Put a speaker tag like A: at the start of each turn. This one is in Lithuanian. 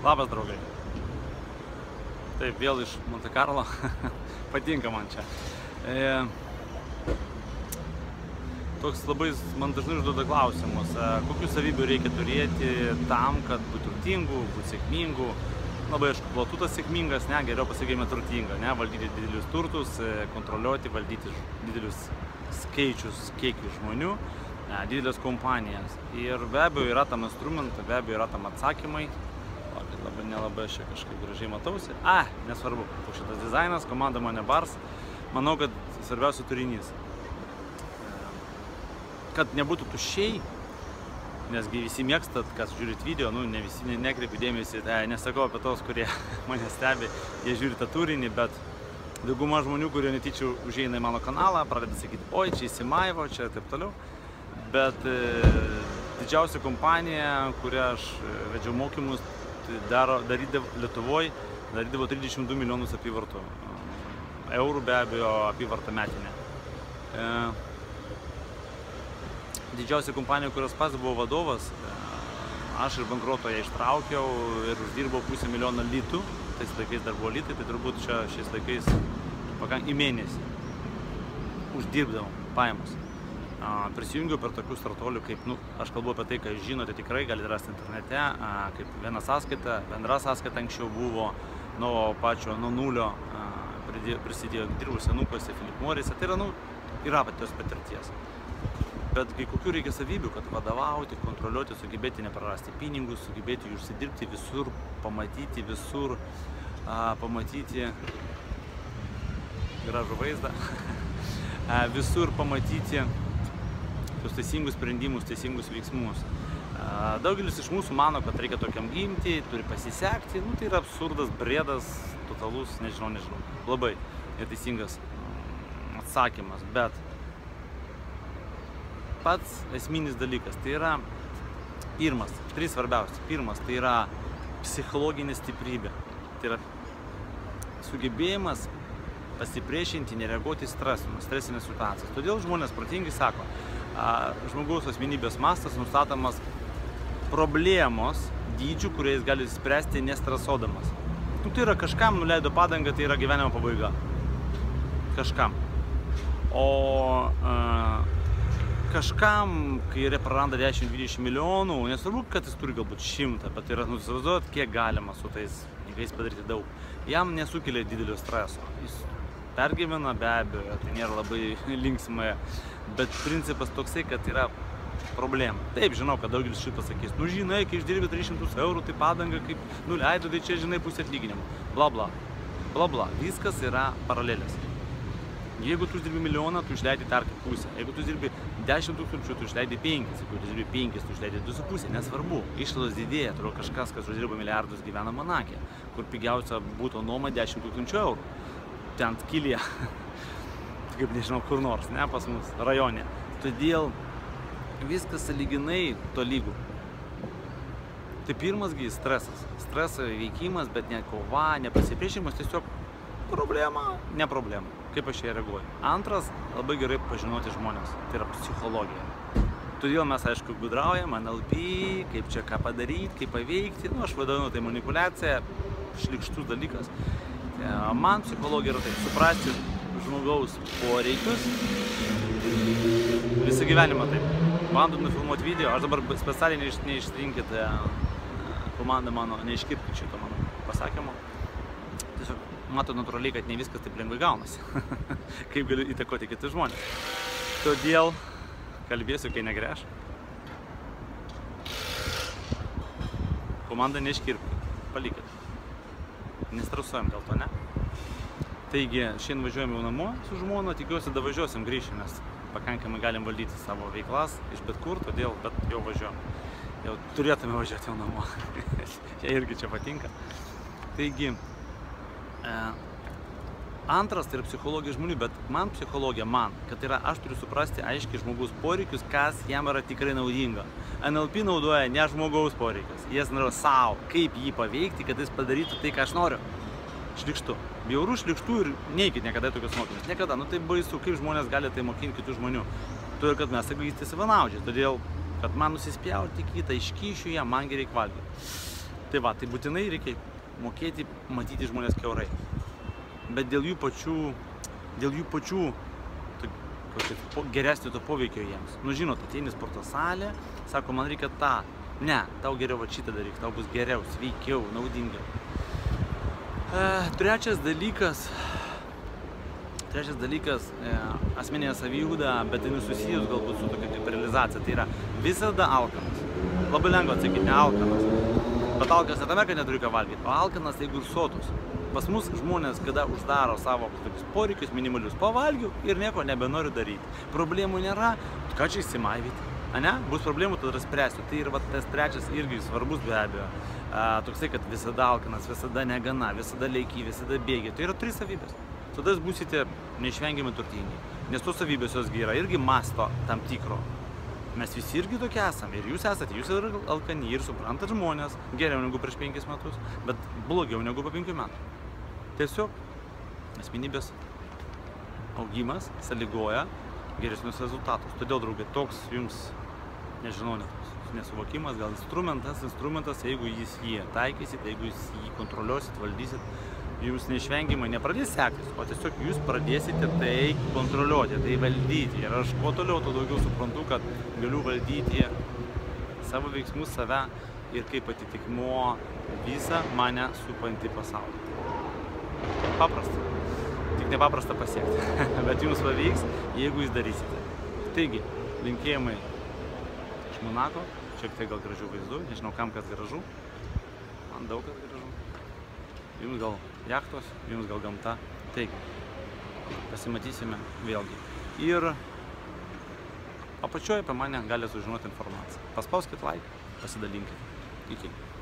A: Labas, draugai. Taip, vėl iš Monte Carlo. Patinka man čia. Toks labai man dažnai užduoda klausimus, kokių savybių reikia turėti tam, kad būti turtingu, būti sėkmingu. Labai aišku, platutas sėkmingas, ne, geriau pasakykime turtinga, ne, valdyti didelius turtus, kontroliuoti, valdyti didelius kiekius žmonių, didelės kompanijas. Ir be abejo yra tam instrumentai, be abejo yra tam atsakymai. Labai nelabai aš čia kažkaip gražiai matausi. Nesvarbu, koks šitas dizainas, komanda mane bars. Manau, kad svarbiausia turinys. Kad nebūtų tuščiai, nesgi visi mėgstat, kas žiūrit video, ne visi nekreipiu dėmesį, nesakau apie tos, kurie mane stebi, jie žiūri tą turinį, bet dauguma žmonių, kurie netyčia užeina į mano kanalą, pradeda sakyti, oi, čia įsimaivo, čia ir taip toliau. Bet didžiausia kompanija, kurią aš vedžiau mokymus, darydavo Lietuvoje, darydavo 32 milijonus apyvartų. Eurų be abejo apyvarta metinė. Didžiausia kompanija, kurios pats buvo vadovas, aš iš bankroto ją ištraukiau ir uždirbau 500 000 litų. Tais laikais dar buvo litai, tai turbūt šiais laikais į mėnesį uždirbdavau pajamas. Prisijungiau per tokių startuolių, kaip, aš kalbu apie tai, ką žinote tikrai, galite rasti internete, kaip viena sąskaita, bendra sąskaita anksčiau buvo, nuo nulio prisidėjo, dirbau Senukuose, Philip Morrise, tai yra pačios patirties. Bet kai kokių reikia savybių, kad vadovauti, kontroliuoti, sugebėti neprarasti pinigus, sugebėti jų užsidirbti visur, pamatyti visur, pamatyti gražų vaizdą, visur pamatyti tos teisingus sprendimus, teisingus veiksmus. Daugelis iš mūsų mano, kad reikia tokiam gimti, turi pasisekti, tai yra absurdas, brėdas, totalus, nežinau, labai neteisingas atsakymas, bet pats esminis dalykas, tai yra pirmas, trys svarbiausi. Pirmas, tai yra psichologinė stiprybė, tai yra sugebėjimas pasipriešinti, nereaguoti stresinės situacijas. Todėl žmonės protingai sako, žmogaus asmenybės mastas nustatomas problemos dydžių, kuriais gali spręsti nestresuodamas. Tai yra kažkam nuleido padangą, tai yra gyvenimo pabaiga. Kažkam. O kažkam, kai jie praranda 10-20 milijonų, nesvarbu, kad jis turi galbūt 100, bet yra įsivaizduot, kiek galima su tais pinigais padaryti daug. Jam nesukelia didelio streso. Jis pergyvena, be abejo, tai nėra labai linksma, bet principas toksai, kad yra problema. Taip, žinau, kad daugelis šitą pasakys, žinai, kai išdirbi 300 eurų, tai padanga kaip nuleido, tai čia, žinai, pusė atlyginimo. Bla, bla. Bla, bla. Viskas yra paralelės. Jeigu tu uždirbi milijoną, tu išleidi tarkim pusę. Jeigu tu uždirbi 10 000, tu išleidi 5. Jeigu tu uždirbi 5, tu išleidi 2,5. Nesvarbu. Išlaidos didėja. Turiu kažkas, kas uždirba milijardus, gyvena Monake, kur pigiausia būtų nuoma 10 000 eurų. Ten Kylyje. Kaip nežinau, kur nors, ne, pas mus rajone. Todėl viskas sąlyginai tolygu. Tai pirmasgi stresas. Streso įveikimas, bet ne kova, ne pasipriešimas, tiesiog problema, ne problema. Kaip aš čia reaguoju. Antras, labai gerai pažinoti žmonės. Tai yra psichologija. Todėl mes, aišku, gudraujam, NLP, kaip čia ką padaryti, kaip paveikti. Aš vadinu tai manipuliacija, šlykštus dalykas. Man psichologija yra taip, suprasti žmogaus poreikius visą gyvenimą taip. Bandom nufilmuoti video, aš dabar specialiai neištrinkit komandą mano, neiškirpkit šito mano pasakymo. Tiesiog matau natūraliai, kad ne viskas taip lengvai gaunasi. Kaip galiu įtakoti kitus žmonės. Todėl kalbėsiu, kai negreš. Komandą neiškirpkit, palikit. Nestresuojam dėl to, ne? Taigi, šiandien važiuojame jau namo su žmona, tikiuosi davažiuosim grįžti, nes pakankamai galim valdyti savo veiklas iš bet kur, todėl, bet jau važiuojam. Jau turėtume važiuoti jau namo. Jie irgi čia patinka. Taigi, antras tai yra psichologija žmonių, bet man psichologija, kad yra aš turiu suprasti aiškiai žmogaus poreikius, kas jam yra tikrai naudinga. NLP naudoja ne žmogaus poreikius, jis nori savo, kaip jį paveikti, kad jis padarytų tai, ką aš noriu. Šlykštu. Bjauru, šlykštu ir neikit niekada tokios mokymus. Niekada, tai baisu, kaip žmonės gali tai mokinti kitų žmonių. Todėl, kad mes egoistai savanaudžiai. Todėl, kad man nusispjauti kitą, iškyšiu ją, man gerai valgyti. Tai va, tai būtinai reikia mokėti matyti žmonės kiaurai. Bet dėl jų pačių geresnio to poveikio jiems. Nu, žinot, ateini sporto salę, sako, man reikia tą. Ne, tau geriau va šitą daryk, tau bus geriau, sveikiau, naudingiau. Trečias dalykas, asmeninė saviugda, bet tai susijus galbūt su tokia kaip realizacija. Tai yra visada alkanas. Labai lengva atsakyti, ne alkanas. Bet alkanas ne tame, kad neturi ką valgyti, o alkanas jeigu ir sotus. Pas mus žmonės, kada uždaro savo poreikius minimalius, pavalgiu ir nieko nebenoriu daryti. Problemų nėra, ką čia įsimaivyti? Ane? Bus problemų, tada spręsiu. Tai ir tas trečias irgi svarbus be abejo. Toksai, kad visada alkanas, visada negana, visada leiki, visada bėgi. Tai yra 3 savybės. Tada jūs būsite neišvengiamai turtingi. Nes tos savybės jos yra irgi masto tam tikro. Mes visi irgi tokie esame. Ir jūs esate, jūs ir alkani, ir suprantat žmonės geriau negu prieš 5 metus, bet blogiau negu po 5 metų. Tiesiog asmenybės augimas sąlygoja geresnius rezultatus. Todėl, draugai, toks jums, nežinau, nesuvokimas, gal instrumentas, jeigu jūs jį taikysit, jeigu jūs jį kontroliuosit, valdysit, jums neišvengiamai nepradės sektis, o tiesiog jūs pradėsite tai kontroliuoti, tai valdyti. Ir aš kuo toliau, to daugiau suprantu, kad galiu valdyti savo veiksmus, save ir kaip atitikmuo visą mane supantį pasaulį. Paprasta. Tik nepaprasta pasiekti. Bet jums pavyks, jeigu jūs darysite. Taigi, linkėjimai iš Monako. Šiek tiek gal gražių vaizdų. Nežinau, kam kas gražu. Man daug kas gražu. Jums gal jachtos, jums gal gamta. Taigi, pasimatysime vėlgi. Ir apačioje apie mane galite sužinoti informaciją. Paspauskit like, pasidalinkit. Iki.